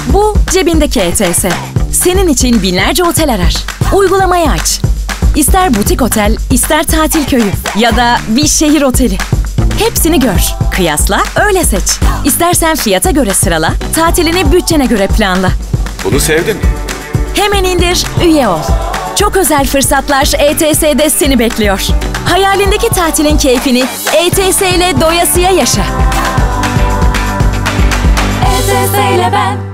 Bu cebindeki ETS. Senin için binlerce otel arar. Uygulamayı aç. İster butik otel, ister tatil köyü ya da bir şehir oteli. Hepsini gör, kıyasla, öyle seç. İstersen fiyata göre sırala, tatilini bütçene göre planla. Bunu sevdim. Hemen indir, üye ol. Çok özel fırsatlar ETS'de seni bekliyor. Hayalindeki tatilin keyfini ETS ile doyasıya yaşa. ETS ile ben.